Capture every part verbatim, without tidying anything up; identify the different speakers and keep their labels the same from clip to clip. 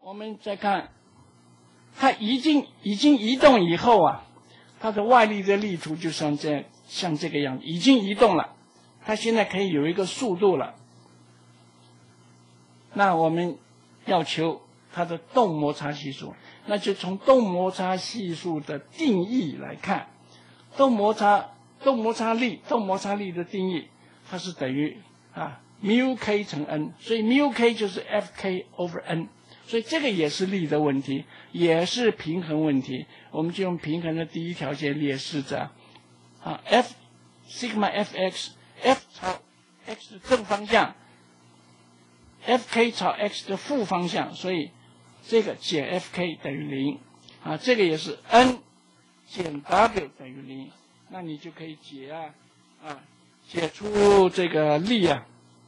Speaker 1: 我们再看，它已经已经移动以后啊，它的外力的力图就像这像这个样子，已经移动了，它现在可以有一个速度了。那我们要求它的动摩擦系数，那就从动摩擦系数的定义来看，动摩擦动摩擦力动摩擦力的定义，它是等于啊 mu k 乘 n， 所以 mu k 就是 F k over n， 所以这个也是力的问题，也是平衡问题。我们就用平衡的第一条件列示着啊 F sigma fx F 朝 x 的正方向。F k 朝 x 的负方向，所以这个减 F k 等于零啊，这个也是 n 减 w 等于零，那你就可以解啊啊解出这个力啊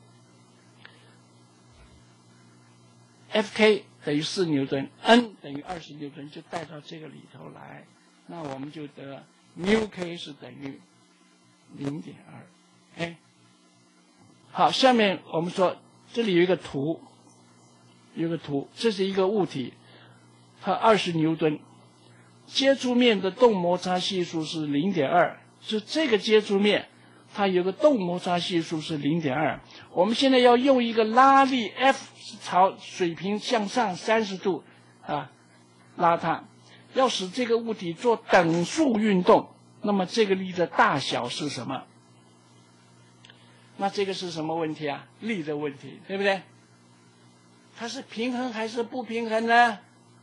Speaker 1: ，F k 等于四牛顿 ，n 等于二十牛顿，就带到这个里头来，那我们就得 mu k 是等于 零点二， 哎，好，下面我们说。这里有一个图，有一个图，这是一个物体，它二十牛顿，接触面的动摩擦系数是 零点二， 是这个接触面，它有个动摩擦系数是 零点二。我们现在要用一个拉力 F 朝水平向上三十度啊拉它，要使这个物体做等速运动，那么这个力的大小是什么？那这个是什么问题啊？力的问题，对不对？它是平衡还是不平衡呢？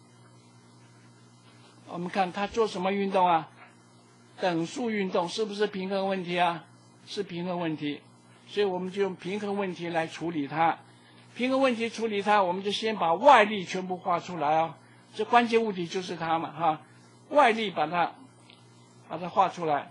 Speaker 1: 我们看它做什么运动啊？等速运动，是不是平衡问题啊？是平衡问题，所以我们就用平衡问题来处理它。平衡问题处理它，我们就先把外力全部画出来哦。这关键物体就是它嘛，哈，外力把它把它画出来。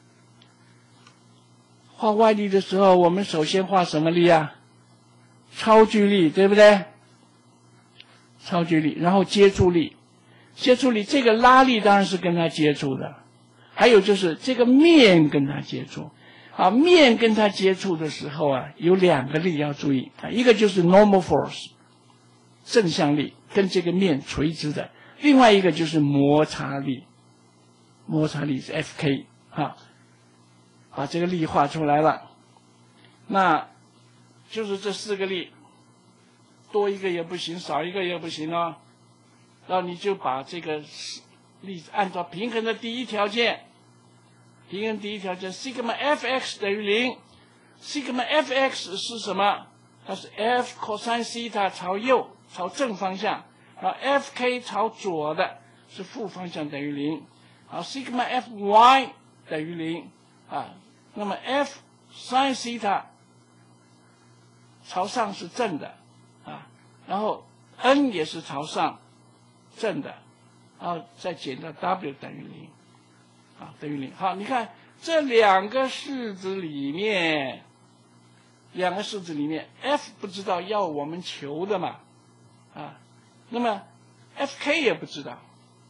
Speaker 1: 画外力的时候，我们首先画什么力啊？超距力，对不对？超距力，然后接触力，接触力这个拉力当然是跟它接触的，还有就是这个面跟它接触。啊，面跟它接触的时候啊，有两个力要注意啊，一个就是 normal force， 正向力跟这个面垂直的，另外一个就是摩擦力，摩擦力是 F k 啊。把这个力画出来了，那就是这四个力，多一个也不行，少一个也不行哦。然后你就把这个力按照平衡的第一条件，平衡第一条件 sigma fx 等于零 ，sigma fx 是什么？它是 f cosine theta 朝右朝正方向，然后 F k 朝左的是负方向等于零，好 sigma fy 等于零啊。那么 F sin theta 朝上是正的啊，然后 n 也是朝上正的，然后再减到 w 等于零啊，等于零。好，你看这两个式子里面，两个式子里面 F 不知道要我们求的嘛啊，那么 F k 也不知道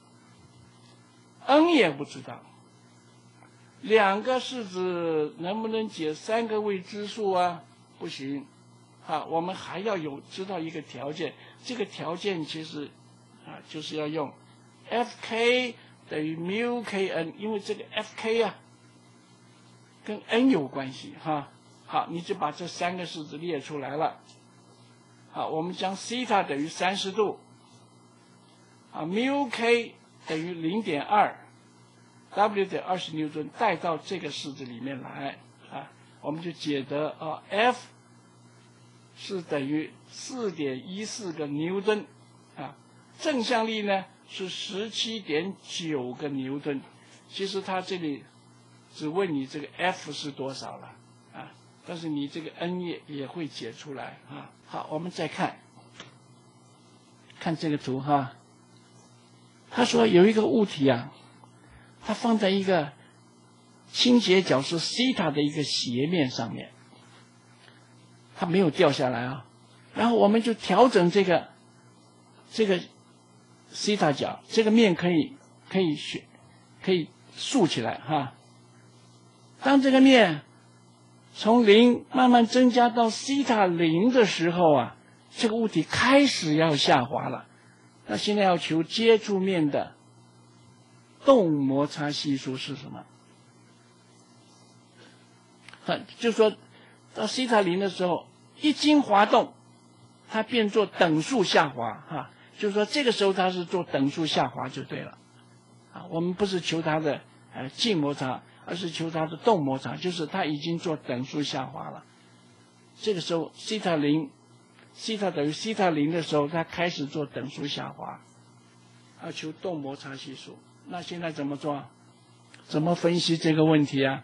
Speaker 1: ，n 也不知道。两个式子能不能解三个未知数啊？不行，啊，我们还要有知道一个条件，这个条件其实啊就是要用 F k 等于 mu k n， 因为这个 F k 啊跟 n 有关系哈。好，你就把这三个式子列出来了。好，我们将 theta 等于三十度，啊 mu k 等于 零点二。W 等于二十牛顿带到这个式子里面来啊，我们就解得啊 F 是等于 四点一四 个牛顿啊，正向力呢是 十七点九 个牛顿。其实他这里只问你这个 F 是多少了啊，但是你这个 N 也也会解出来啊。好，我们再看看这个图哈，他说有一个物体啊。它放在一个倾斜角是西塔的一个斜面上面，它没有掉下来啊。然后我们就调整这个这个西塔角，这个面可以可以选可以竖起来哈。当这个面从零慢慢增加到西塔零的时候啊，这个物体开始要下滑了。 那现在要求接触面的动摩擦系数是什么？啊，就说到西塔零的时候，一经滑动，它变作等速下滑哈、啊，就是说这个时候它是做等速下滑就对了。啊，我们不是求它的呃静摩擦，而是求它的动摩擦，就是它已经做等速下滑了。这个时候西塔零，西塔等于西塔零的时候，它开始做等速下滑，要求动摩擦系数。那现在怎么做？怎么分析这个问题啊？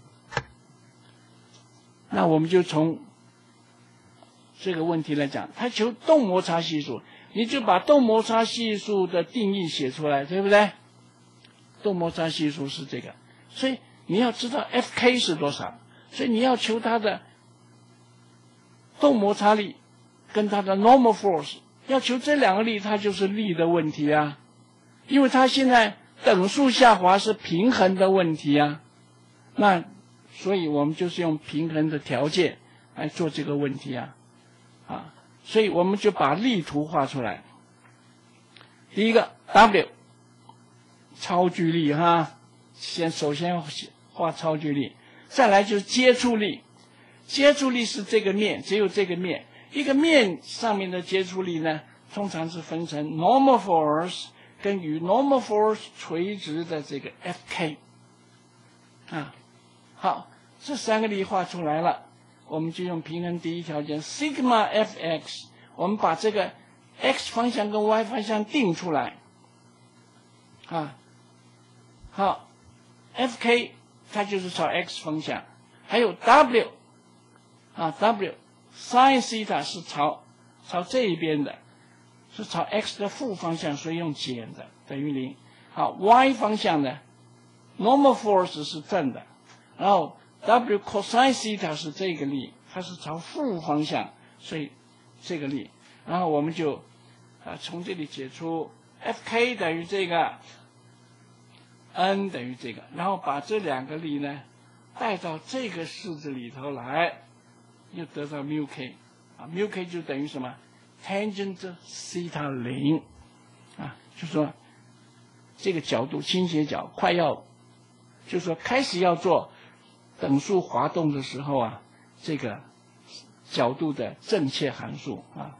Speaker 1: 那我们就从这个问题来讲，它求动摩擦系数，你就把动摩擦系数的定义写出来，对不对？动摩擦系数是这个，所以你要知道 F K 是多少，所以你要求它的动摩擦力跟它的 normal force， 要求这两个力，它就是力的问题啊，因为它现在等速下滑是平衡的问题啊，那所以我们就是用平衡的条件来做这个问题啊，啊，所以我们就把力图画出来。第一个 W。超距力哈，先首先画超距力，再来就是接触力。接触力是这个面，只有这个面，一个面上面的接触力呢，通常是分成 normal force 跟与 normal force 垂直的这个 F K 啊。好，这三个力画出来了，我们就用平衡第一条件 sigma F X， 我们把这个 x 方向跟 y 方向定出来啊。好 ，F K 它就是朝 x 方向，还有 W 啊 W sin 西塔是朝朝这一边的，是朝 x 的负方向，所以用减的等于零。好 ，y 方向呢 ，normal force 是正的，然后 W cosine 西塔是这个力，它是朝负方向，所以这个力，然后我们就啊从这里解出 F K 等于这个。N 等于这个，然后把这两个力呢带到这个式子里头来，又得到 mu k 啊 ，mu k 就等于什么 ？tangent 西塔零啊，就说这个角度倾斜角快要，就说开始要做等速滑动的时候啊，这个角度的正确函数啊。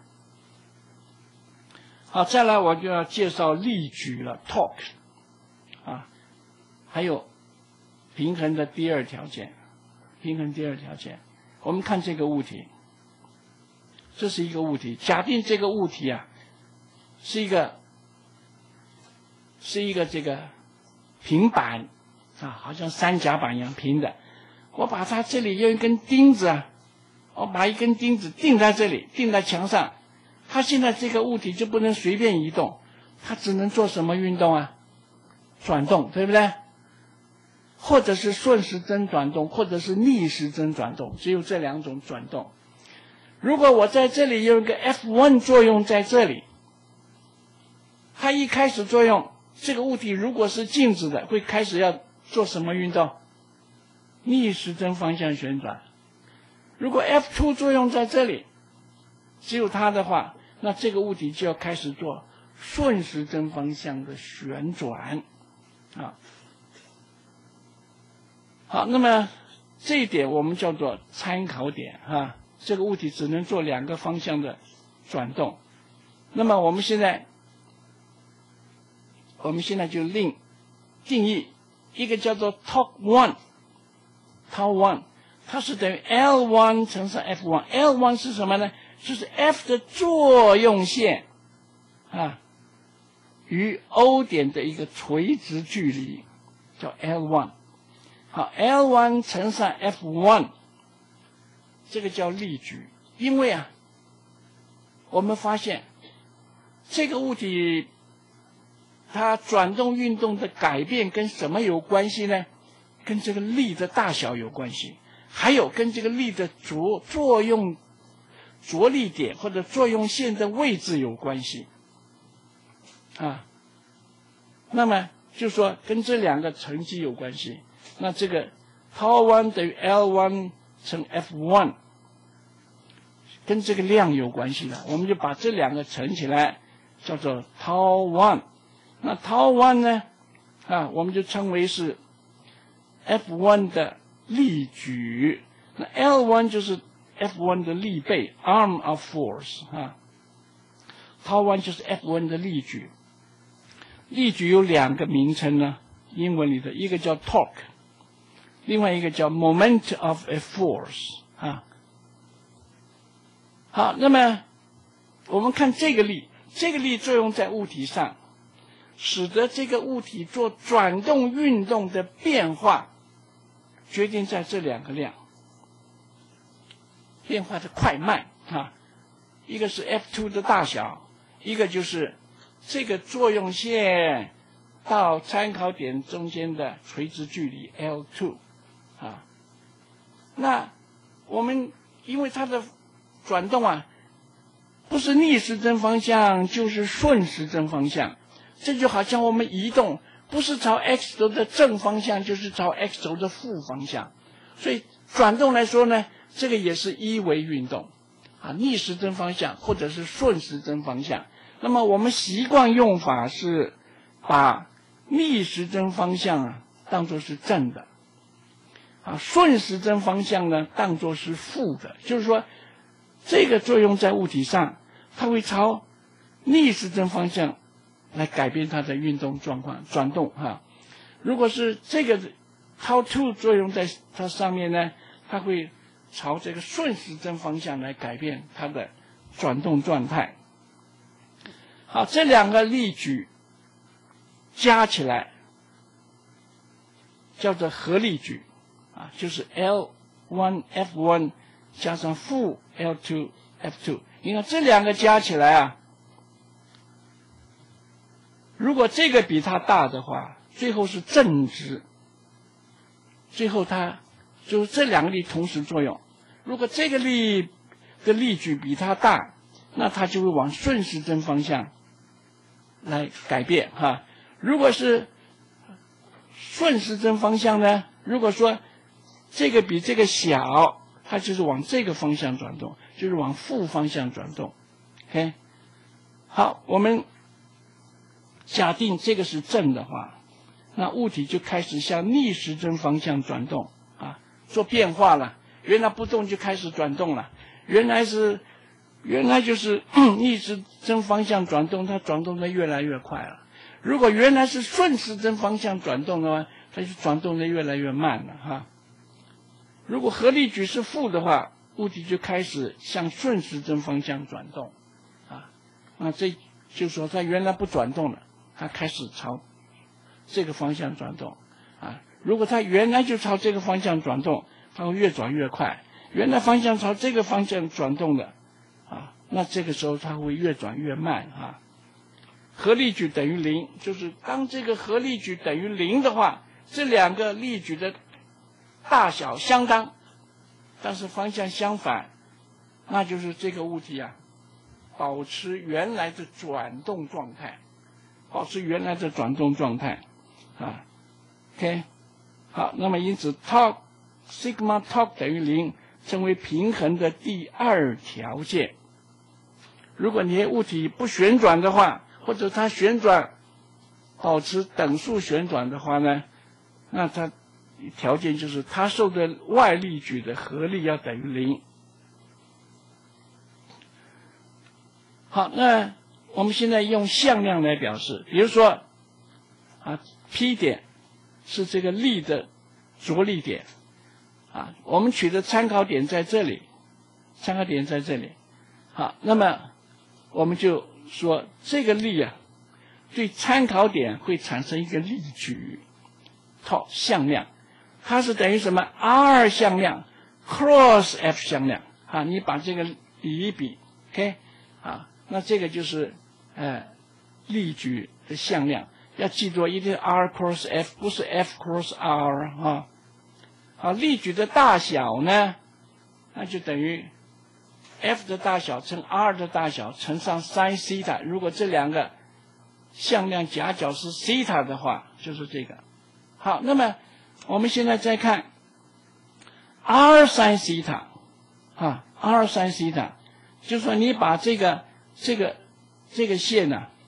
Speaker 1: 好，再来我就要介绍力矩了 ，torque 啊。还有平衡的第二条件，平衡第二条件，我们看这个物体，这是一个物体，假定这个物体啊是一个是一个这个平板啊，好像三甲板一样平的，我把它这里用一根钉子啊，我把一根钉子钉在这里，钉在墙上，它现在这个物体就不能随便移动，它只能做什么运动啊？转动，对不对？或者是顺时针转动，或者是逆时针转动，只有这两种转动。如果我在这里有一个 F 一 作用在这里，它一开始作用，这个物体如果是静止的，会开始要做什么运动？逆时针方向旋转。如果 F 二 作用在这里，只有它的话，那这个物体就要开始做顺时针方向的旋转啊。好，那么这一点我们叫做参考点啊，这个物体只能做两个方向的转动。那么我们现在，我们现在就另定义一个叫做 torque one，torque one， 它是等于 L 一 乘上 F 一。L 一 是什么呢？就是 F 的作用线啊与 O 点的一个垂直距离，叫 L 一。好 ，L 一 乘上 F 一， 这个叫力矩。因为啊，我们发现这个物体它转动运动的改变跟什么有关系呢？跟这个力的大小有关系，还有跟这个力的着作用着力点或者作用线的位置有关系啊。那么就说跟这两个乘积有关系。那这个 torque 一等于 L 一 乘 F 一， 跟这个量有关系的，我们就把这两个乘起来， 叫做 tau one。那 tau one 呢，啊，我们就称为是 F one 的力矩。那 L one 就是 F one 的力倍 arm of force 啊。tau one 就是 F one 的力矩。力矩有两个名称呢，英文里的一个叫 torque， 另外一个叫 moment of a force 啊。好，那么我们看这个力，这个力作用在物体上，使得这个物体做转动运动的变化，决定在这两个量变化的快慢啊。一个是 F two 的大小，一个就是这个作用线到参考点中间的垂直距离 L two 啊。那我们因为它的转动啊，不是逆时针方向就是顺时针方向，这就好像我们移动不是朝 x 轴的正方向就是朝 x 轴的负方向，所以转动来说呢，这个也是一维运动啊，逆时针方向或者是顺时针方向。那么我们习惯用法是把逆时针方向啊当作是正的，啊，顺时针方向呢当作是负的，就是说这个作用在物体上，它会朝逆时针方向来改变它的运动状况转动哈、啊。如果是这个 tau two 作用在它上面呢，它会朝这个顺时针方向来改变它的转动状态。好，这两个力矩加起来叫做合力矩啊，就是 L one F one 加上负 L two F two。你看这两个加起来啊，如果这个比它大的话，最后是正值，最后它就是这两个力同时作用。如果这个力的力矩比它大，那它就会往顺时针方向来改变哈。如果是顺时针方向呢，如果说这个比这个小，它就是往这个方向转动，就是往负方向转动。OK， 好，我们假定这个是正的话，那物体就开始向逆时针方向转动啊，做变化了。原来不动就开始转动了，原来是原来就是逆时针方向转动，它转动的越来越快了。如果原来是顺时针方向转动的话，它就转动的越来越慢了哈。如果合力矩是负的话，物体就开始向顺时针方向转动啊，那这就是说它原来不转动了，它开始朝这个方向转动啊。如果它原来就朝这个方向转动，它会越转越快。原来方向朝这个方向转动的啊，那这个时候它会越转越慢啊。合力矩等于零，就是当这个合力矩等于零的话，这两个力矩的大小相当，但是方向相反，那就是这个物体啊保持原来的转动状态，保持原来的转动状态啊。OK， 好，那么因此 torque sigma torque 等于零，成为平衡的第二条件。如果你的物体不旋转的话，或者它旋转保持等速旋转的话呢，那它条件就是它受的外力矩的合力要等于零。好，那我们现在用向量来表示，比如说啊 P 点是这个力的着力点啊，我们取的参考点在这里，参考点在这里。好，那么我们就说这个力啊，对参考点会产生一个力矩，套向量，它是等于什么 ？R 向量 cross F 向量啊，你把这个比一比 ，OK 啊，那这个就是呃力矩的向量，要记住一定 R cross F， 不是 F cross R 啊。好，力矩的大小呢，那就等于 F 的大小乘 R 的大小乘上 sin 西塔。如果这两个向量夹角是西塔的话，就是这个。好，那么我们现在再看 R sin 西塔啊 ，R sin 西塔，就是说你把这个这个这个线呢、啊，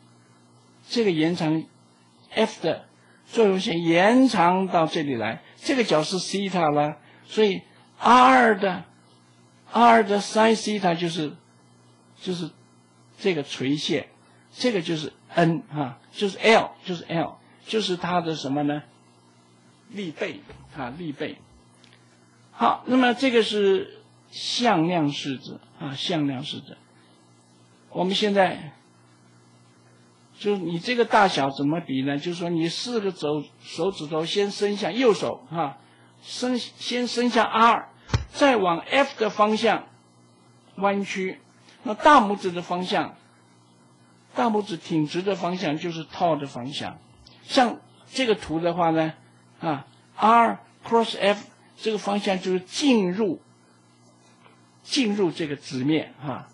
Speaker 1: 这个延长 F 的作用线延长到这里来，这个角是西塔了，所以 R 的 R 的 sin 西塔就是就是这个垂线，这个就是 N 啊，就是 L 就是 L 就是它的什么呢？力倍啊，力倍。好，那么这个是向量式子啊，向量式子。我们现在就是你这个大小怎么比呢？就是说你四个手手指头先伸向右手啊，伸先伸向 R， 再往 F 的方向弯曲。那大拇指的方向，大拇指挺直的方向就是套的方向。像这个图的话呢，啊 ，R cross F 这个方向就是进入进入这个直面啊。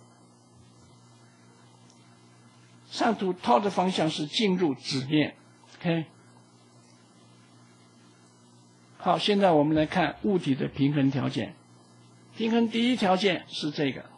Speaker 1: 上图套的方向是进入直面 ，OK。好，现在我们来看物体的平衡条件。平衡第一条件是这个，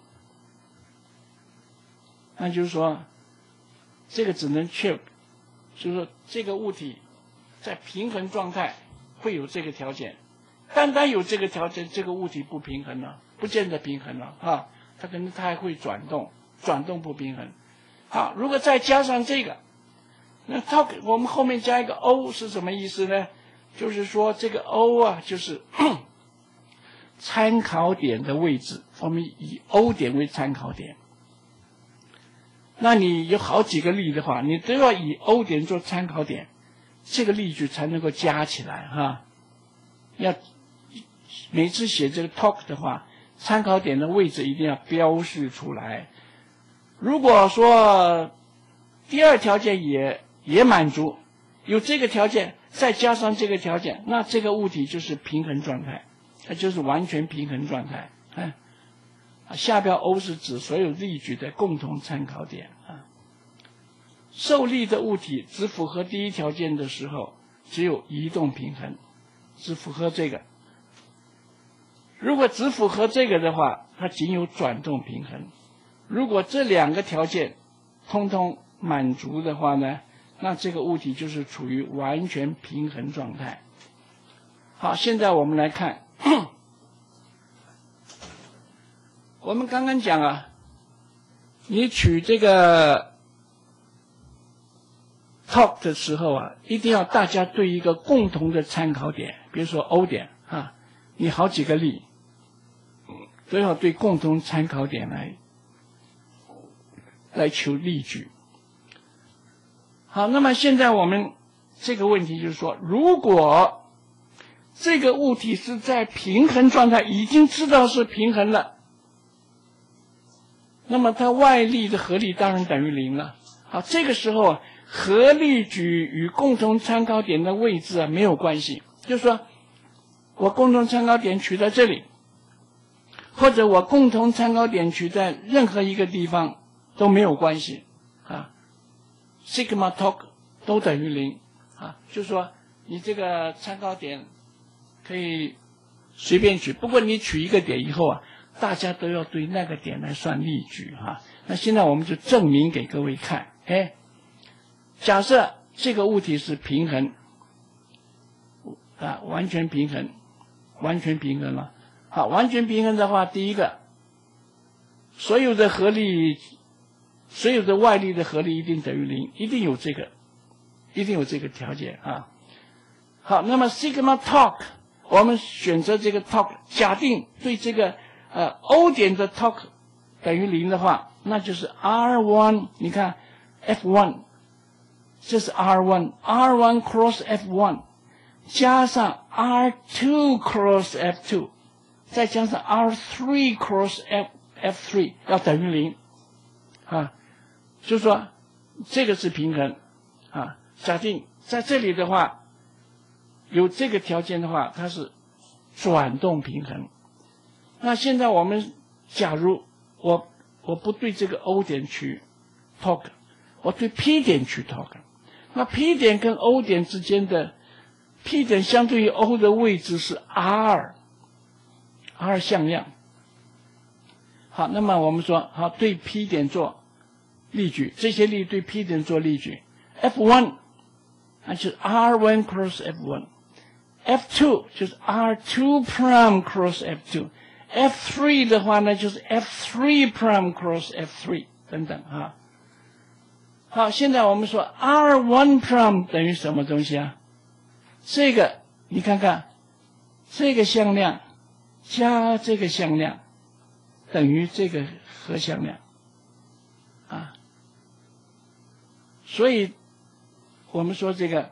Speaker 1: 那就是说，这个只能确，就是说这个物体在平衡状态会有这个条件，单单有这个条件，这个物体不平衡了，不见得平衡了啊，它可能它还会转动，转动不平衡。好，如果再加上这个，那它我们后面加一个 O 是什么意思呢？就是说这个 O 啊，就是参考点的位置，我们以 O 点为参考点。那你有好几个力的话，你都要以 O 点做参考点，这个力矩才能够加起来哈。要每次写这个 talk 的话，参考点的位置一定要标示出来。如果说第二条件也也满足，有这个条件再加上这个条件，那这个物体就是平衡状态，它就是完全平衡状态。哎，下标 O 是指所有力矩的共同参考点啊。受力的物体只符合第一条件的时候，只有移动平衡，只符合这个。如果只符合这个的话，它仅有转动平衡。如果这两个条件通通满足的话呢，那这个物体就是处于完全平衡状态。好，现在我们来看，我们刚刚讲啊，你取这个 talk 的时候啊，一定要大家对一个共同的参考点，比如说 O 点啊，你好几个力，都要对共同参考点来来求力矩。好，那么现在我们这个问题就是说，如果这个物体是在平衡状态，已经知道是平衡了，那么它外力的合力当然等于零了。好，这个时候啊，合力矩与共同参考点的位置啊没有关系，就是说我共同参考点取在这里，或者我共同参考点取在任何一个地方都没有关系啊。sigma talk 都等于零啊，就是说你这个参考点可以随便取，不过你取一个点以后啊，大家都要对那个点来算力矩啊。那现在我们就证明给各位看，哎，假设这个物体是平衡啊，完全平衡，完全平衡了。好，完全平衡的话，第一个，所有的合力。所有的外力的合力一定等于零，一定有这个，一定有这个条件啊。好，那么 sigma torque 我们选择这个 torque， 假定对这个呃 O 点的 torque 等于零的话，那就是 R 一， 你看 F 一， 这是 R 一， R 一 cross F 一 加上 R 二 cross F 二 再加上 R 三 cross F F 三 要等于零啊。就是说这个是平衡啊。假定在这里的话有这个条件的话，它是转动平衡。那现在我们假如我我不对这个 O 点取 torque， 我对 P 点取 torque， 那 P 点跟 O 点之间的 P 点相对于 O 的位置是 R， R 向量。好，那么我们说好对 P 点做力矩，这些力对 P 点做力矩 F 一 那就是 R 一 cross F 一 F 二 就是 R 二 prime cross F 二 F 三 的话呢就是 F 三 prime cross F 三 等等啊。好，现在我们说 R 一 prime 等于什么东西啊？这个你看看，这个向量加这个向量等于这个和向量啊。所以我们说这个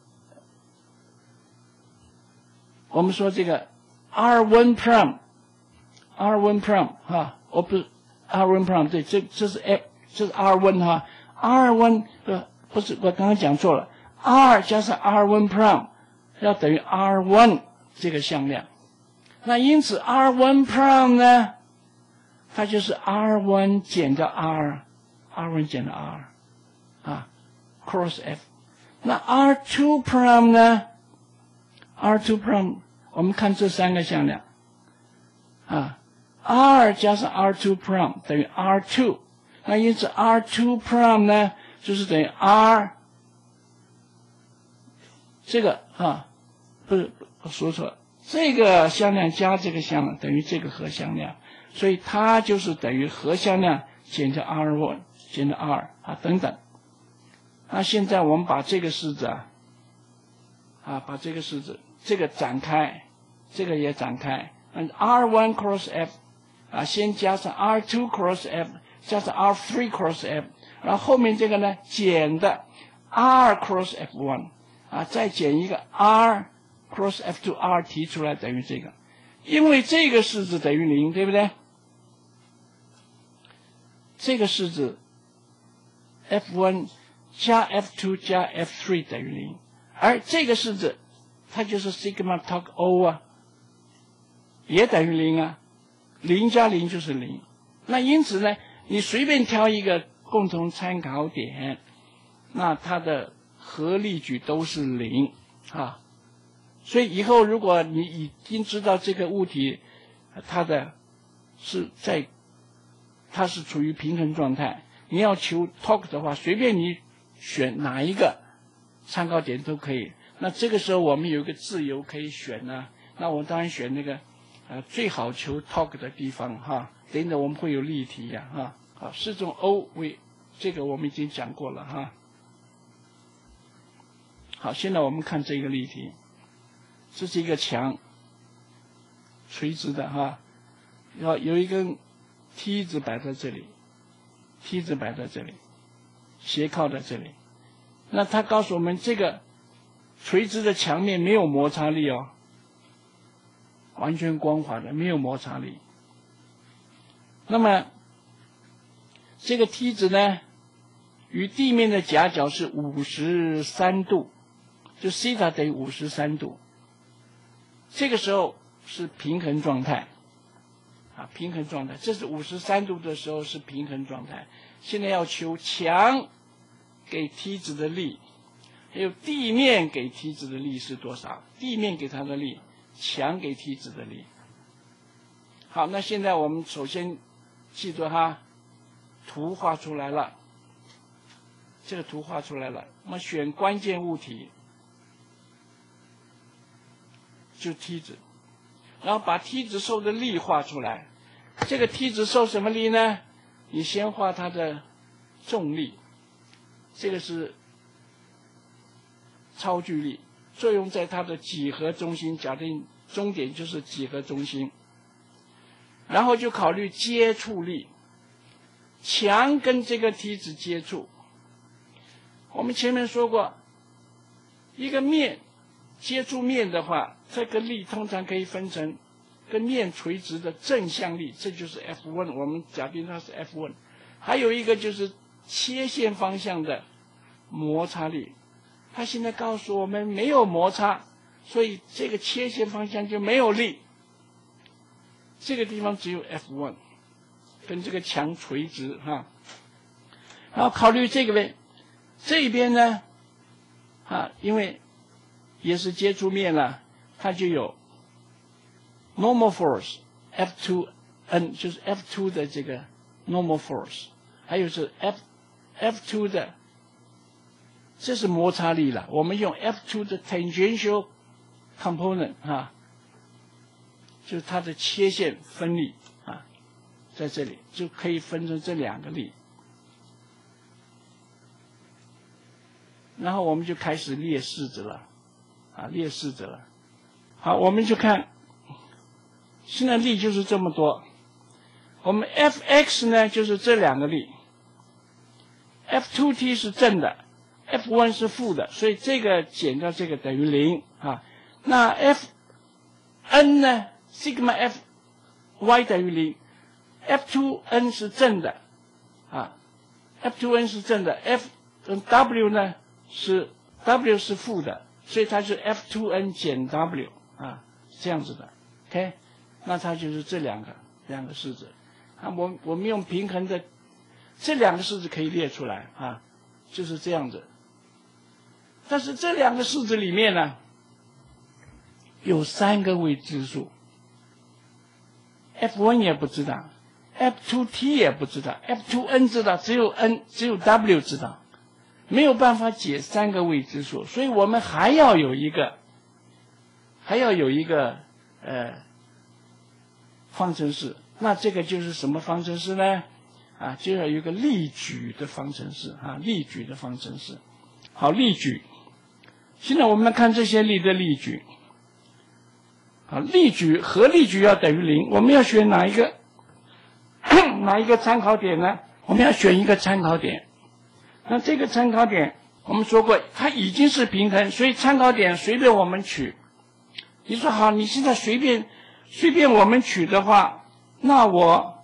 Speaker 1: 我们说这个 R 一 prime R 一 prime 哈，我不是 R 一 prime 对，这这是 F 这是 R 一 哈 R 一呃不是我刚刚讲错了 R 加上 R 一 prime 要等于 R 一 这个向量，那因此 R 一 prime 呢它就是 R 一 减掉 R R 一 减掉 R 啊 cross F， 那 R 二 prime 呢 R 二 prime 我们看这三个向量啊 R 加上 R 二 prime 等于 R 二， 那因此 R 二 prime 呢就是等于 R 这个啊不是我说错了，这个向量加这个向量等于这个和向量，所以它就是等于和向量减掉 R 一 减掉 R 啊等等。那现在我们把这个式子啊啊把这个式子这个展开，这个也展开，嗯 R 一 cross F 啊先加上 R 二 cross F 加上 R 三 cross F， 然后后面这个呢减的 R cross F 一 啊再减一个 R cross F 二 R 提出来等于这个，因为这个式子等于零，对不对？这个式子 F 一 加 F 二 加 F 三 等于零，而这个式子它就是 sigma tau O 啊，也等于零啊，零加零就是零。那因此呢，你随便挑一个共同参考点，那它的和力矩都是零啊。所以以后如果你已经知道这个物体它的是在它是处于平衡状态，你要求 torque 的话，随便你选哪一个参考点都可以。那这个时候我们有一个自由可以选呢、啊，那我当然选那个呃最好求 torque 的地方哈。等等我们会有例题呀、啊、哈。好，四种 O 为这个我们已经讲过了哈。好，现在我们看这个例题，这是一个墙，垂直的哈，要有一根梯子摆在这里，梯子摆在这里，斜靠在这里。那他告诉我们，这个垂直的墙面没有摩擦力哦，完全光滑的，没有摩擦力。那么这个梯子呢，与地面的夹角是五十三度，就西塔等于五十三度。这个时候是平衡状态，啊，平衡状态，这是五十三度的时候是平衡状态。现在要求墙给梯子的力，还有地面给梯子的力是多少？地面给它的力，墙给梯子的力。好，那现在我们首先记住哈，图画出来了，这个图画出来了，我们选关键物体。就梯子，然后把梯子受的力画出来。这个梯子受什么力呢？你先画它的重力，这个是超距力，作用在它的几何中心，假定终点就是几何中心。然后就考虑接触力，墙跟这个梯子接触。我们前面说过，一个面接触面的话，这个力通常可以分成跟面垂直的正向力，这就是 F 一， 我们假定它是 F 一。还有一个就是切线方向的摩擦力，它现在告诉我们没有摩擦，所以这个切线方向就没有力，这个地方只有 F 一， 跟这个墙垂直哈。然后考虑这个位，这边呢，啊，因为也是接触面了，它就有 normal force F 二 N， 就是 F 二 的这个 normal force， 还有是 F F 二 的这是摩擦力了。我们用 F 二 的 tangential component 啊，就是它的切线分力啊，在这里就可以分成这两个力。然后我们就开始列式子了，啊，列式子了。好，我们就看，现在力就是这么多。我们 F x 呢，就是这两个力 ，F 二 t 是正的 ，F 一 是负的，所以这个减掉这个等于零啊。那 F n 呢 ，sigma f y 等于零 ，F 二 n 是正的，啊 ，F 二 n 是正的 ，F 跟 w 呢？是 W 是负的，所以它是 F 二 n 减 W 啊，这样子的 ，OK， 那它就是这两个两个式子啊，我我们用平衡的这两个式子可以列出来啊，就是这样子。但是这两个式子里面呢，有三个未知数 ，F 一 也不知道 ，F 二 t 也不知道 ，F 二 n 知道，只有 n 只有 W 知道。没有办法解三个未知数，所以我们还要有一个，还要有一个呃方程式。那这个就是什么方程式呢？啊，就要有一个力矩的方程式啊，力矩的方程式。好，力矩。现在我们来看这些力的力矩。啊，力矩和力矩要等于零，我们要选哪一个？哪一个参考点呢？我们要选一个参考点。那这个参考点，我们说过，它已经是平衡，所以参考点随便我们取。你说好，你现在随便随便我们取的话，那我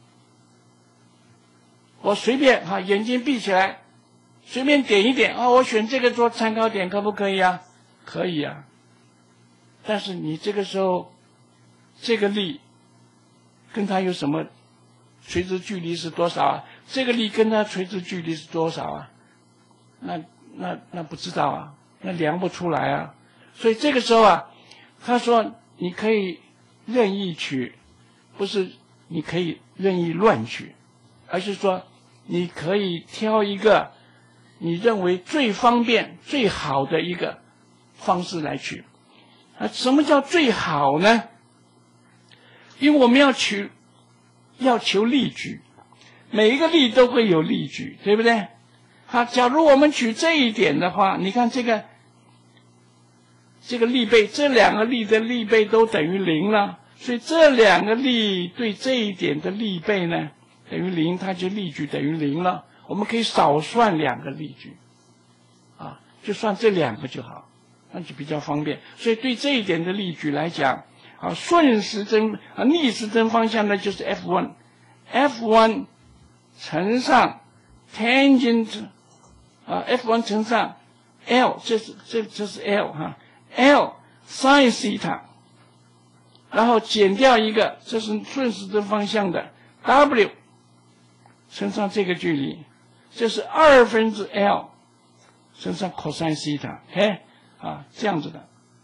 Speaker 1: 我随便哈，眼睛闭起来，随便点一点啊，我选这个做参考点，可不可以啊？可以啊。但是你这个时候，这个力跟它有什么垂直距离是多少啊？这个力跟它垂直距离是多少啊？那那那不知道啊，那量不出来啊。所以这个时候啊，他说你可以任意取，不是你可以任意乱取，而是说你可以挑一个你认为最方便、最好的一个方式来取。啊，什么叫最好呢？因为我们要取，要求力矩。每一个力都会有力矩，对不对？好，假如我们取这一点的话，你看这个这个力倍，这两个力的力倍都等于零了，所以这两个力对这一点的力倍呢等于零，它就力矩等于零了。我们可以少算两个力矩，啊，就算这两个就好，那就比较方便。所以对这一点的力矩来讲，啊，顺时针啊逆时针方向呢就是 F 一 ，F 一 乘上 tangent 啊 F 一 乘上 L， 这是这这是 L 哈、啊、L sin theta， 然后减掉一个，这是顺时针方向的 W 乘上这个距离，这是二分之 L 乘上 cosine theta， OK 啊，这样子的，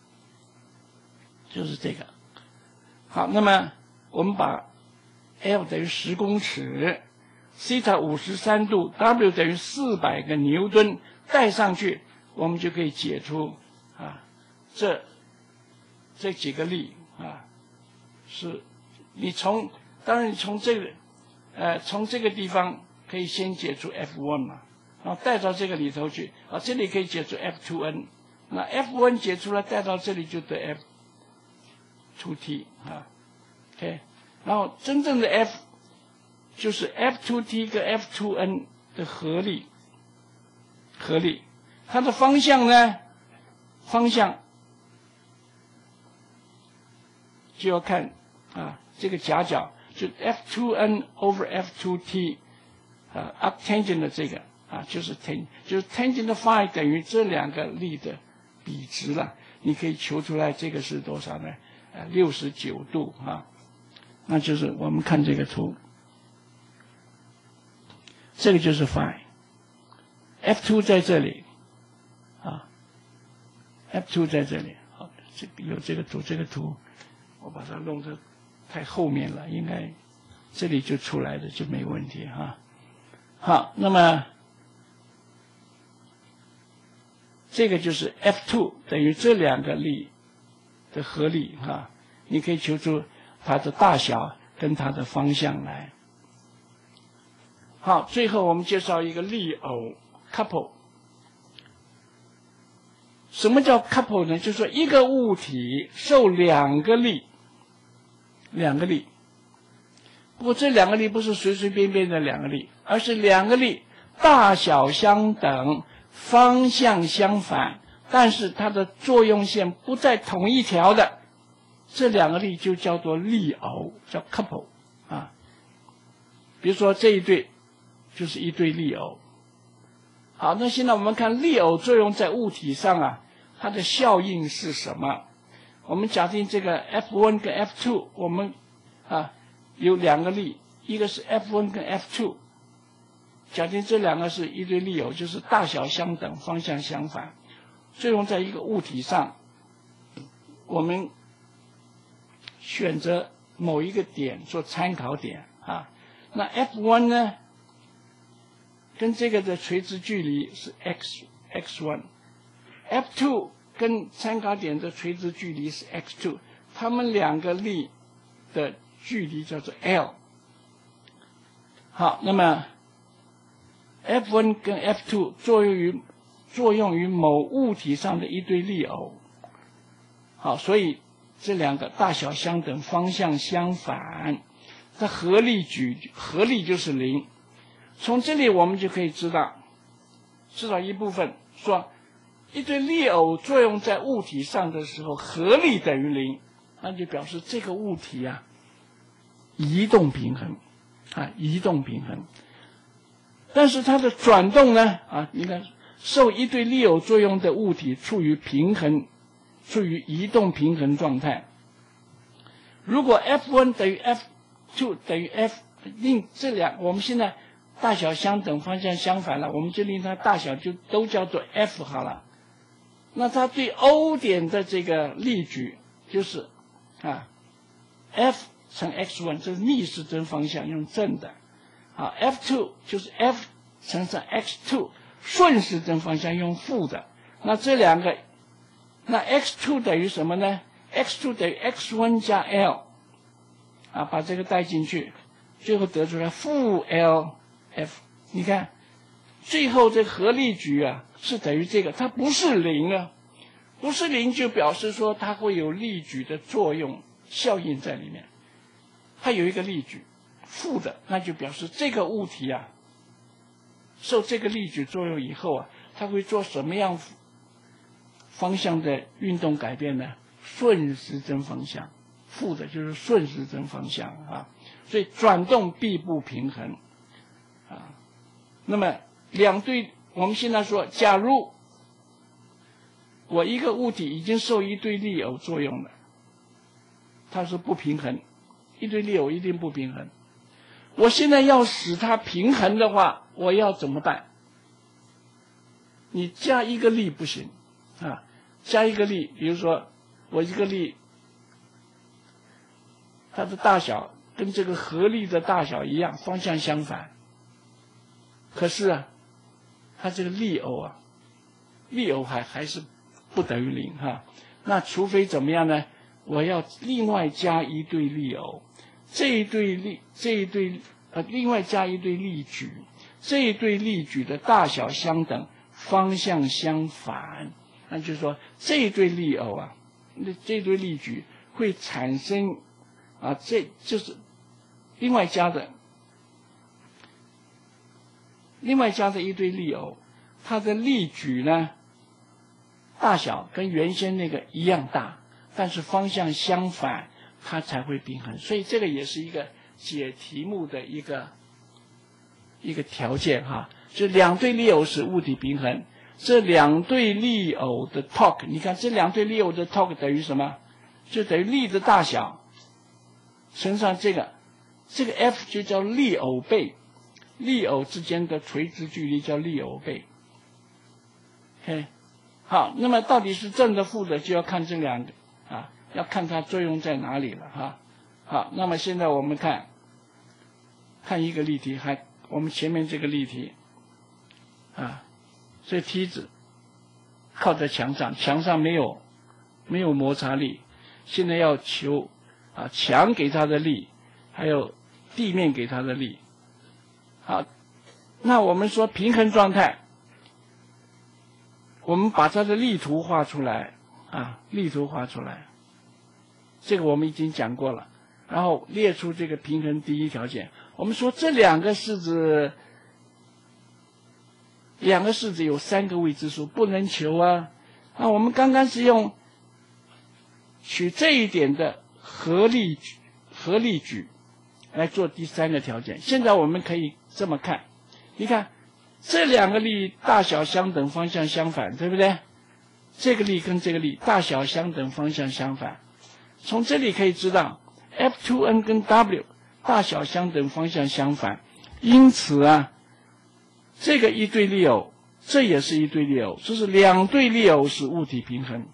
Speaker 1: 就是这个。好，那么我们把 L 等于十公尺。西塔五十三度 ，W 等于四百个牛顿，带上去，我们就可以解出啊，这这几个力啊，是你从当然你从这个呃从这个地方可以先解出 F 一 嘛，然后带到这个里头去啊，这里可以解出 F 二 n， 那 F 一 解出来带到这里就得 F 二 t 啊 ，OK， 然后真正的 F。就是 F 二 t 跟 F 二 n 的合力，合力，它的方向呢？方向就要看啊，这个夹角就 F 二 n over F 二 t 啊 arctangent 的这个啊，就是 tan 就是 tangent phi 等于这两个力的比值了。你可以求出来这个是多少呢？呃，六十九度啊，那就是我们看这个图。这个就是 phi，F 二 在这里，啊 ，F 二 在这里，好，这有这个图，这个图我把它弄得太后面了，应该这里就出来的就没问题哈。好，那么这个就是 F 二 等于这两个力的合力啊，你可以求出它的大小跟它的方向来。好，最后我们介绍一个力偶 couple。什么叫 couple 呢？就是说一个物体受两个力，两个力。不过这两个力不是随随便便的两个力，而是两个力大小相等，方向相反，但是它的作用线不在同一条的，这两个力就叫做力偶，叫 couple 啊。比如说这一对就是一对力偶。好，那现在我们看力偶作用在物体上啊，它的效应是什么？我们假定这个 F 一 跟 F 二，我们啊有两个力，一个是 F 一 跟 F 二。假定这两个是一对力偶，就是大小相等，方向相反，作用在一个物体上。我们选择某一个点做参考点啊。那 F 一 呢，跟这个的垂直距离是 x x 一 ，F 二 跟参考点的垂直距离是 x 二， 它们两个力的距离叫做 L。好，那么 F 一 跟 F 二 作用于作用于某物体上的一对力偶。好，所以这两个大小相等，方向相反，它合力矩合力就是零。从这里我们就可以知道，知道一部分，说一对力偶作用在物体上的时候，合力等于零，那就表示这个物体啊移动平衡啊移动平衡。但是它的转动呢啊，你看受一对力偶作用的物体处于平衡，处于移动平衡状态。如果 F 一 等于 F 二 等于 F， 令这两我们现在大小相等，方向相反了，我们就令它大小就都叫做 F 好了。那它对 O 点的这个力矩就是啊 F 乘 x 一， 这是逆时针方向用正的。啊 ，F 二 就是 F 乘上 x 二， 顺时针方向用负的。那这两个，那 x 二 等于什么呢 ？x 二 等于 x 一 加 L， 啊，把这个带进去，最后得出来负 L F。你看，最后这合力矩啊是等于这个，它不是零啊，不是零就表示说它会有力矩的作用效应在里面，它有一个力矩。负的，那就表示这个物体啊，受这个力矩作用以后啊，它会做什么样方向的运动改变呢？顺时针方向，负的就是顺时针方向啊，所以转动必不平衡啊。那么两对，我们现在说，假如我一个物体已经受一对力偶作用了，它是不平衡，一对力偶一定不平衡。我现在要使它平衡的话，我要怎么办？你加一个力不行啊，加一个力，比如说我一个力，它的大小跟这个合力的大小一样，方向相反。可是啊，它这个力偶啊，力偶还还是不等于零哈。那除非怎么样呢？我要另外加一对力偶。这一对力，这一对呃，另外加一对力矩，这一对力矩的大小相等，方向相反，那就是说这一对力偶啊，那这一对力矩会产生啊，这就是另外加的，另外加的一对力偶，它的力矩呢，大小跟原先那个一样大，但是方向相反。它才会平衡，所以这个也是一个解题目的一个一个条件哈。就两对力偶使物体平衡，这两对力偶的 torque， 你看这两对力偶的 torque 等于什么？就等于力的大小乘上这个，这个 F 就叫力偶倍，力偶之间的垂直距离叫力偶倍。OK， 好，那么到底是正的负的，就要看这两个啊。要看它作用在哪里了哈。好，那么现在我们看，看一个例题，还我们前面这个例题，啊，这梯子， 靠在墙上，墙上没有没有摩擦力，现在要求啊墙给它的力，还有地面给它的力。好，那我们说平衡状态，我们把它的力图画出来啊，力图画出来，这个我们已经讲过了。然后列出这个平衡第一条件。我们说这两个式子，两个式子有三个未知数，不能求啊。那我们刚刚是用取这一点的合力合力矩来做第三个条件。现在我们可以这么看，你看这两个力大小相等，方向相反，对不对？这个力跟这个力大小相等，方向相反。从这里可以知道 F 二 N 跟 W 大小相等，方向相反，因此啊，这个一对力偶，这也是一对力偶，就是两对力偶使物体平衡。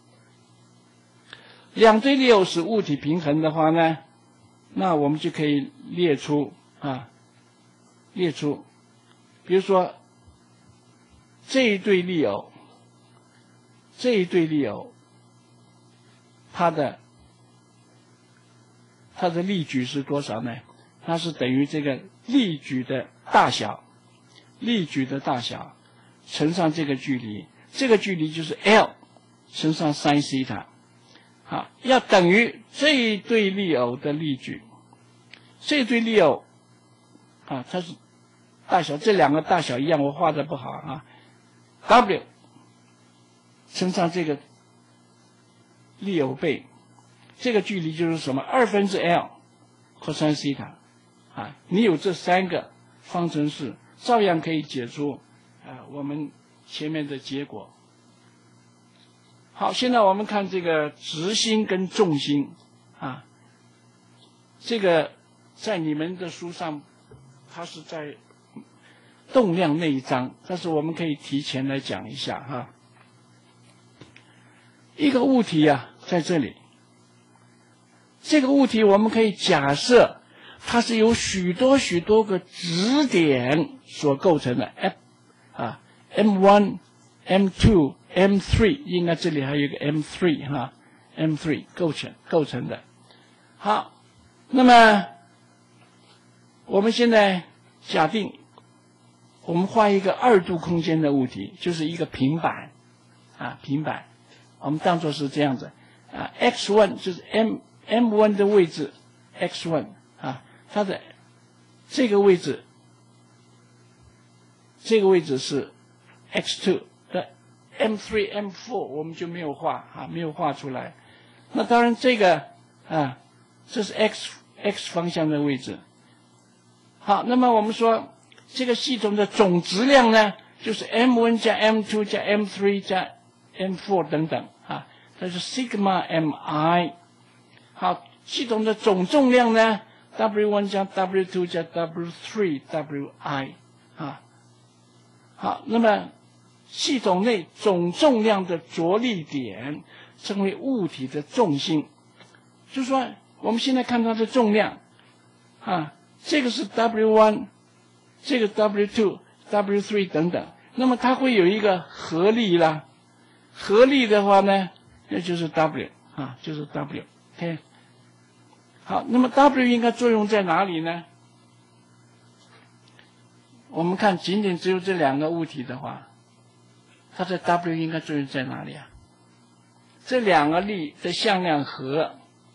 Speaker 1: 两对力偶使物体平衡的话呢，那我们就可以列出啊，列出，比如说这一对力偶，这一对力偶，它的它的力矩是多少呢？它是等于这个力矩的大小，力矩的大小乘上这个距离，这个距离就是 L 乘上 sin 西塔，好，要等于这一对力偶的力矩。这一对力偶啊，它是大小，这两个大小一样，我画的不好啊。W 乘上这个力偶倍，这个距离就是什么？二分之 L cos 西塔啊。你有这三个方程式，照样可以解出啊我们前面的结果。好，现在我们看这个直心跟重心啊，这个在你们的书上，它是在动量那一章，但是我们可以提前来讲一下哈。一个物体啊，在这里，这个物体我们可以假设它是由许多许多个质点所构成的 ，F 啊 ，M 一、M 二、M 三，应该这里还有一个 M 三哈 ，M 三构成构成的。好，那么我们现在假定，我们画一个二度空间的物体，就是一个平板啊，平板，我们当作是这样子啊 ，X 一 就是 M M 一的位置 ，X 一啊，它的这个位置，这个位置是 X 二的 M 三 M 四，我们就没有画啊，没有画出来。那当然这个啊，这是 X X 方向的位置。好，那么我们说这个系统的总质量呢，就是 M 一 加 M 二 加 M 三 加 M 四 等等啊，这是 sigma mi。好，系统的总重量呢 ，W 一 加 W 二 加 W 三 Wi 啊。好，那么系统内总重量的着力点称为物体的重心，就是说我们现在看它的重量啊。这个是 W 一， 这个 W 二、W 三 等等，那么它会有一个合力啦。合力的话呢，那就是 W 啊，就是 W。OK， 好，那么 W 应该作用在哪里呢？我们看，仅仅只有这两个物体的话，它的 W 应该作用在哪里啊？这两个力的向量和，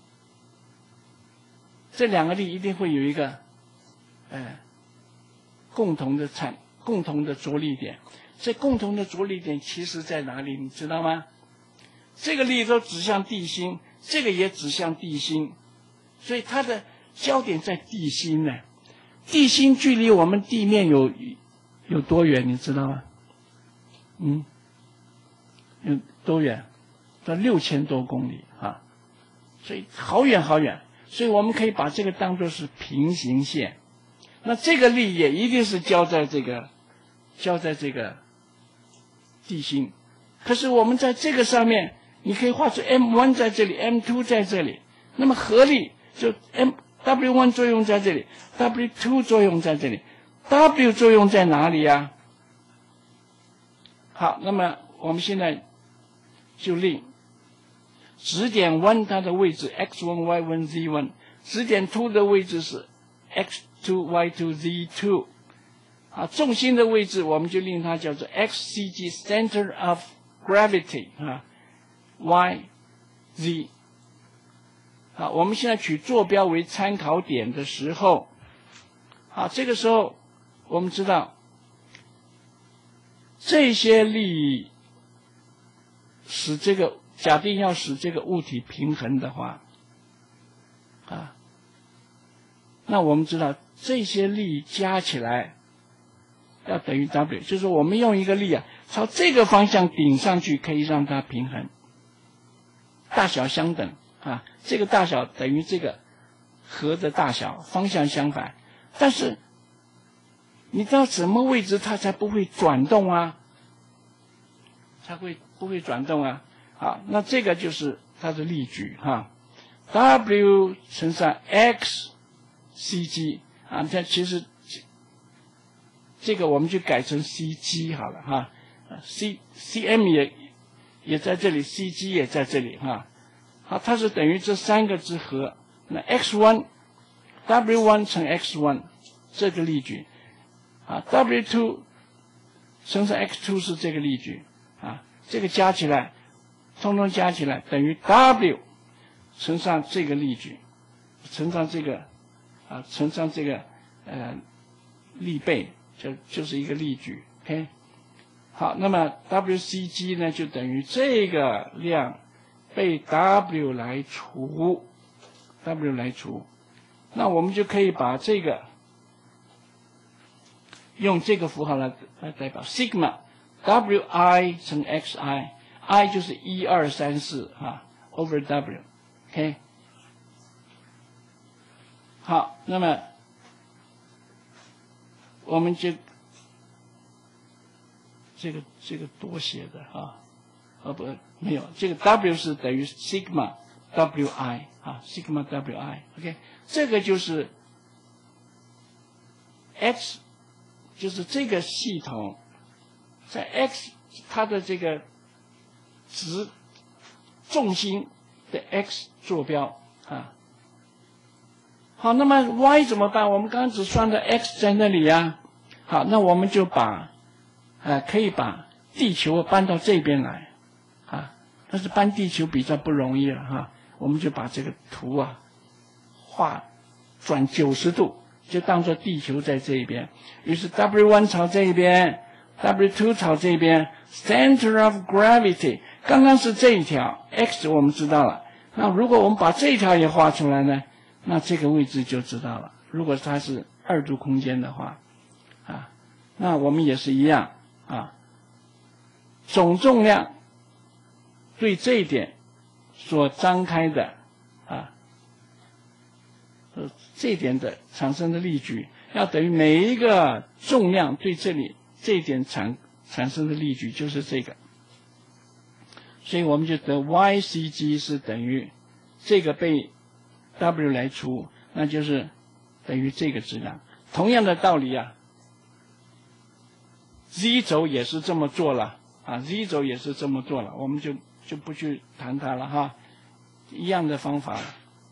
Speaker 1: 这两个力一定会有一个。呃，共同的产共同的着力点，这共同的着力点其实在哪里？你知道吗？这个力都指向地心，这个也指向地心，所以它的焦点在地心呢。地心距离我们地面有有多远？你知道吗？嗯，有多远？到六千多公里啊，所以好远好远。所以我们可以把这个当作是平行线。那这个力也一定是交在这个，交在这个地心。可是我们在这个上面，你可以画出 M 一 在这里 ，M 二 在这里。那么合力就 M W 一 作用在这里 ，W 二 作用在这里 ，W 作用在哪里呀？好，那么我们现在就令指点 one 它的位置 x one y one z one， 指点 two 的位置是 x two y two z two， 啊，重心的位置我们就令它叫做 x c g center of gravity 啊 y z。好，我们现在取坐标为参考点的时候，好，这个时候我们知道这些力使这个假定要使这个物体平衡的话，啊，那我们知道这些力加起来要等于 W， 就是说我们用一个力啊朝这个方向顶上去，可以让它平衡，大小相等。啊，这个大小等于这个核的大小，方向相反。但是你到什么位置它才不会转动啊？才会不会转动啊？好，那这个就是它的力矩哈 ，W 乘上 x c g 啊，这其实这个我们就改成 c g 好了哈 ，c cm 也也在这里 ，c g 也在这里哈。好，它是等于这三个之和。那 x one W one 乘 x one 这个力矩啊 ，W two 乘上 x two 是这个力矩啊，这个加起来，通通加起来等于 W 乘上这个力矩，乘上这个啊，乘上这个呃力倍，就就是一个力矩 ，OK。好，那么 W C G 呢就等于这个量被 W 来除 ，W 来除，那我们就可以把这个用这个符号来来代表 sigma W I 乘 X I，I 就是一二三四啊 over W，OK， 好，那么我们就这个这个多写的啊。呃不，没有，这个 W 是等于 sigma W I 啊 ，sigma W I，OK， 这个就是 x， 就是这个系统在 x 它的这个值重心的 x 坐标啊。好，那么 y 怎么办？我们刚刚只算的 x 在那里呀、啊。好，那我们就把呃可以把地球搬到这边来。但是搬地球比较不容易了哈，我们就把这个图啊画转九十度，就当做地球在这一边。于是 W one 朝这一边 ，W two 朝这边 ，center of gravity 刚刚是这一条 x 我们知道了。那如果我们把这一条也画出来呢，那这个位置就知道了。如果它是二度空间的话，啊，那我们也是一样啊，总重量。对这一点所张开的啊，呃，这一点的产生的力矩，要等于每一个重量对这里这一点产产生的力矩就是这个，所以我们就得 Y C G 是等于这个被 W 来除，那就是等于这个质量。同样的道理啊 ，Z 轴也是这么做了啊 ，Z 轴也是这么做了，我们就。就不去谈它了哈，一样的方法。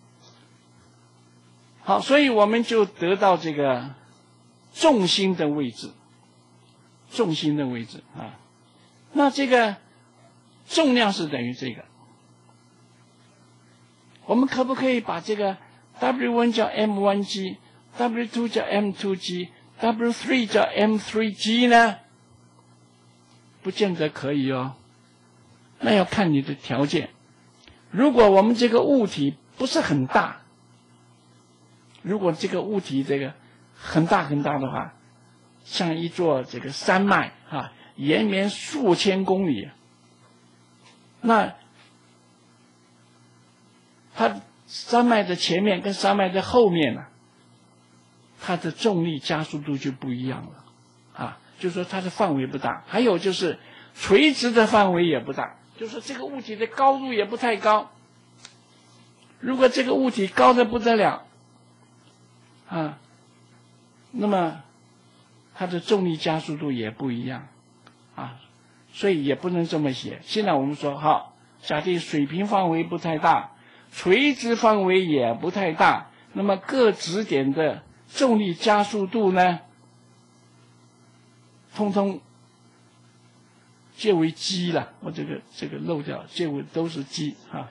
Speaker 1: 好，所以我们就得到这个重心的位置，重心的位置啊。那这个重量是等于这个，我们可不可以把这个 W one 叫 M one G，W two 叫 M two G，W three 叫 M three G 呢？不见得可以哦。那要看你的条件。如果我们这个物体不是很大，如果这个物体这个很大很大的话，像一座这个山脉啊，延绵数千公里，那它山脉的前面跟山脉的后面呢、啊，它的重力加速度就不一样了啊，就是说它的范围不大。还有就是垂直的范围也不大。就是这个物体的高度也不太高，如果这个物体高的不得了，啊，那么它的重力加速度也不一样，啊， 所以也不能这么写。现在我们说好，假定水平范围不太大，垂直范围也不太大，那么各质点的重力加速度呢，通通皆为 g 了。我这个这个漏掉，皆为都是 g 啊。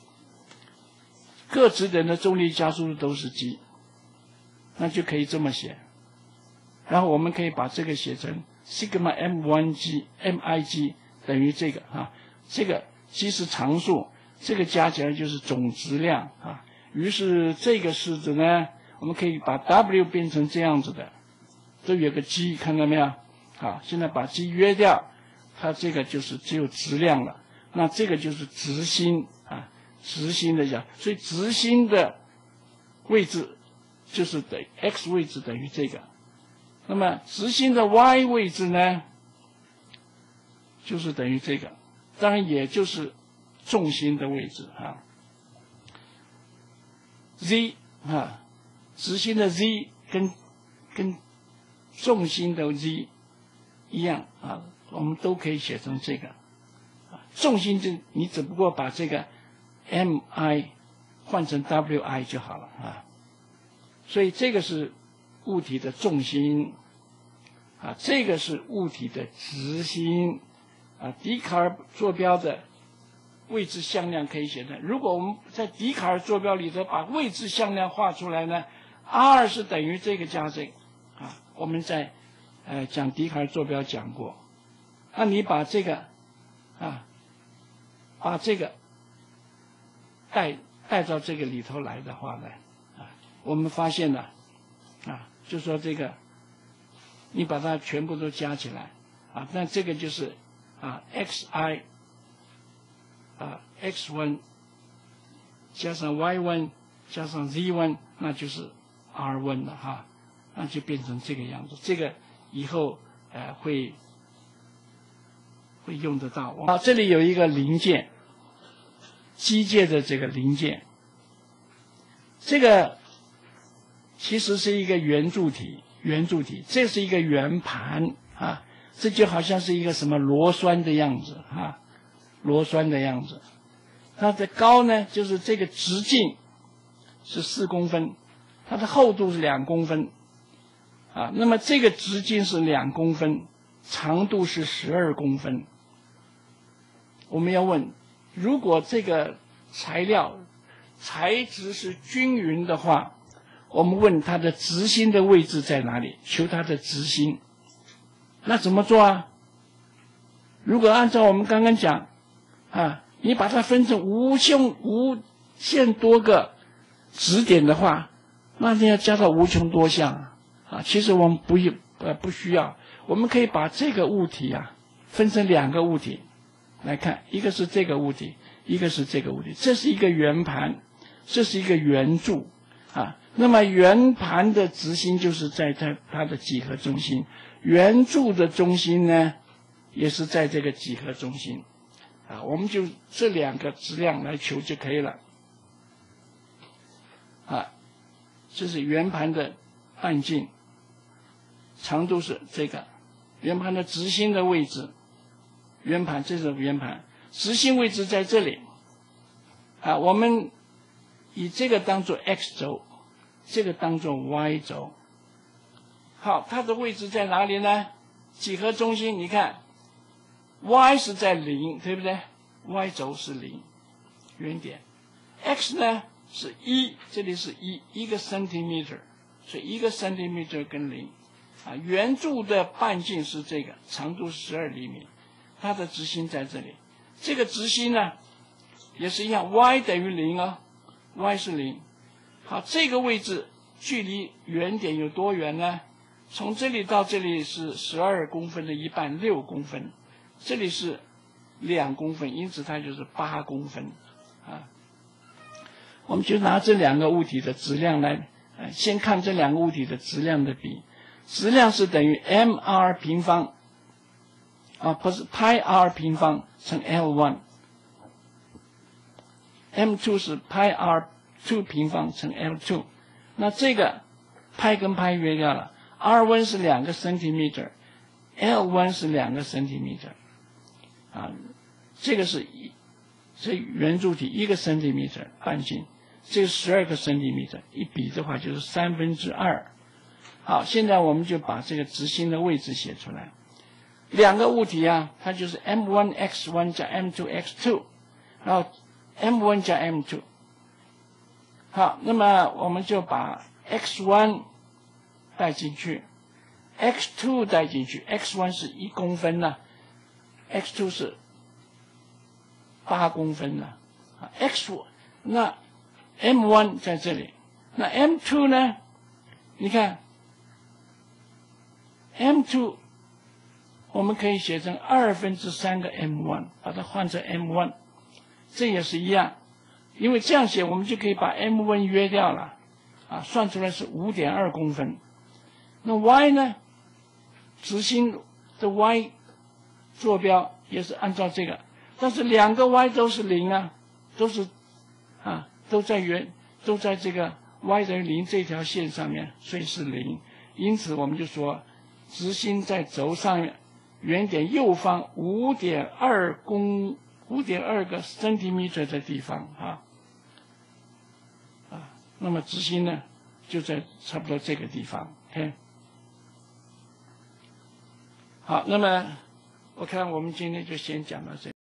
Speaker 1: 各质点的重力加速度都是 g， 那就可以这么写。然后我们可以把这个写成 sigma m 一 g mig 等于这个啊，这个 g 是常数，这个加起来就是总质量啊。于是这个式子呢，我们可以把 w 变成这样子的，都有个 g， 看到没有？好，现在把 g 约掉，它这个就是只有质量了。那这个就是质心啊，质心的讲，所以质心的位置就是等 x 位置等于这个。那么质心的 y 位置呢，就是等于这个，当然也就是重心的位置啊。z 啊，质心的 z 跟跟重心的 z 一样啊，我们都可以写成这个。啊，重心就你只不过把这个 mi 换成 wi 就好了啊。所以这个是物体的重心啊，这个是物体的质心啊。笛卡尔坐标的位置向量可以写成，如果我们在笛卡尔坐标里头把位置向量画出来呢 ，r 是等于这个加这个啊。我们在呃讲笛卡尔坐标讲过，那你把这个啊，把这个带带到这个里头来的话呢，啊，我们发现了啊，就说这个你把它全部都加起来啊，那这个就是啊 xi 啊 x 一 加上 y 一 加上 z 一，那就是 r 一了哈，那就变成这个样子。这个以后呃会会用得到。好，这里有一个零件，机械的这个零件，这个其实是一个圆柱体，圆柱体，这是一个圆盘啊，这就好像是一个什么螺栓的样子啊，螺栓的样子。它的高呢，就是这个直径是四公分，它的厚度是两公分啊。那么这个直径是两公分，长度是十二公分。我们要问，如果这个材料材质是均匀的话，我们问它的质心的位置在哪里？求它的质心。那怎么做啊？如果按照我们刚刚讲啊，你把它分成无穷无限多个质点的话，那你要加到无穷多项啊。啊，其实我们不呃不需要，我们可以把这个物体啊分成两个物体来看，一个是这个物体，一个是这个物体。这是一个圆盘，这是一个圆柱啊。那么圆盘的质心就是在它它的几何中心，圆柱的中心呢也是在这个几何中心啊。我们就这两个质量来求就可以了啊。这是圆盘的半径，长度是这个，圆盘的质心的位置，圆盘这是圆盘，质心位置在这里啊。我们以这个当做 x 轴，这个当做 y 轴。好，它的位置在哪里呢？几何中心，你看 y 是在零，对不对？ y 轴是零，原点。x 呢是一，这里是一，一个 centimeter， 所以一个 centimeter 跟零啊。圆柱的半径是这个，长度是十二厘米，它的直心在这里。这个直心呢也是一样 ，y 等于零啊 ，y 是零。好，这个位置距离原点有多远呢？从这里到这里是十二公分的一半，六公分。这里是两公分，因此它就是八公分啊。我们就拿这两个物体的质量来，呃，先看这两个物体的质量的比，质量是等于 mr 平方啊，不是派 r 平方乘 L 一，M 二 是派 r 二 平方乘 L 二， 那这个派跟派约掉了 ，r 一 是两个 centimeter，L 一 是两个 centimeter， 啊，这个是一这圆柱体一个 centimeter 半径，这个十二个 centimeter 一比的话就是三分之二。好，现在我们就把这个直心的位置写出来。两个物体啊，它就是 M 一 X 一 加 M 二 X 二，然后 M 一 加 M 二。好，那么我们就把 X 一 带进去 ，X 二 带进去 ，X 一 是一公分了 ，X 二 是八公分了。X 那 M 一 在这里，那 M 二 呢？你看 M 二。我们可以写成二分之三个 M 一，把它换成 M 一，这也是一样，因为这样写我们就可以把 M 一 约掉了，啊，算出来是 五点二公分。那 Y 呢？直心的 Y 坐标也是按照这个，但是两个 Y 都是零啊，都是啊都在圆都在这个 Y 等于零这条线上面，所以是零。因此我们就说直心在轴上面。原点右方五点二公五点二个 centimeter 的地方啊啊，那么直心呢就在差不多这个地方 ，OK。好，那么我看我们今天就先讲到这里。